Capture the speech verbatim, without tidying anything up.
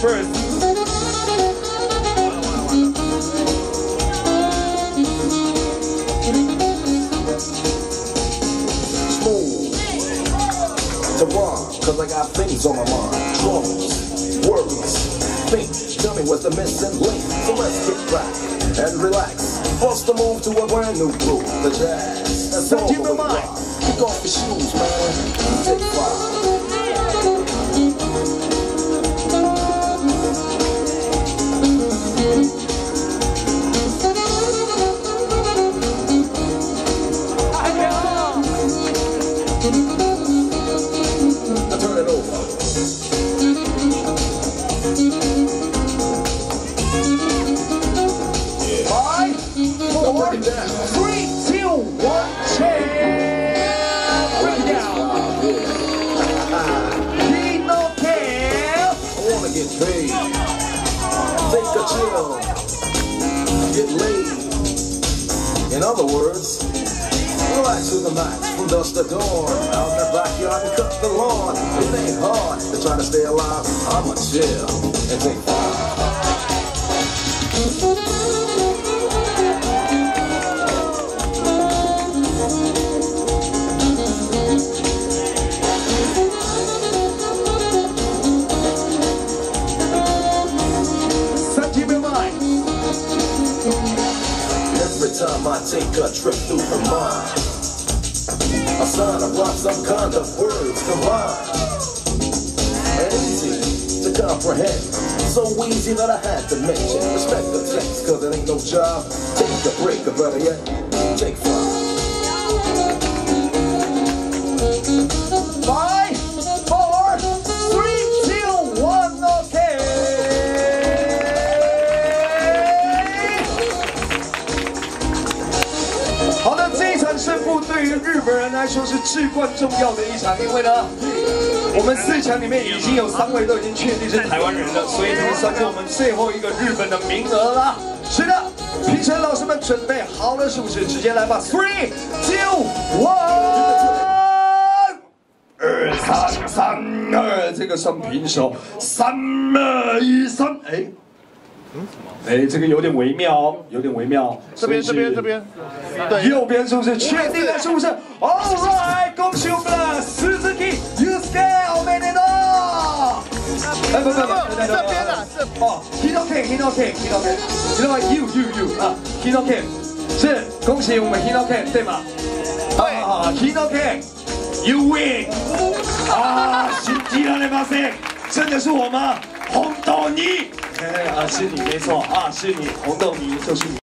first. Smooth to run, cause I got things on my mind. Troubles, worries, think, tell me what's the missing link. So let's get back and relax. Bust the move to a brand new groove, the jazz. That's all the way. Kick off your shoes, man. Take five. Now turn it over. Yeah. Five, four, three, two, one, change. Break it down. Need no care. I wanna get paid. Take a chill. Get laid. In other words, relax through the night, from dusk to dawn. Out in the backyard and cut the lawn. It ain't hard to try to stay alive. I'ma chill and take five. So keep in mind. Every time I take a trip through her mind, I sign up rock some kind of words combined. Easy to comprehend, so easy that I had to mention. Respect the text, cause it ain't no job. Take a break, or better yet, take five. Five, four, three, two, one, okay. 好的，这一场胜负对于日本人来说是至关重要的一场，因为呢，我们四强里面已经有三位都已经确定是台湾人了，所以这算是我们最后一个日本的名额了。是的，评审老师们准备好了是不是？直接来吧 ，three, two, one。二三三二，这个算平手，三二一三，哎，哎，这个有点微妙哦，有点微妙。 这边这边这边，对， 右边是不是确定了？是不是 ？All right， 恭喜我们的Suzuki Yusuke， おめでとう！哎，不不不， 这边啊，这哦 ，Hinoken，Hinoken，Hinoken，You You You 啊 ，Hinoken， 是恭喜我们 Hinoken 对吗？ 对啊 ，Hinoken。You win！ 啊，信じられません，真的是我吗？红豆泥，哎啊，是你没错啊，是你，红豆泥就是你。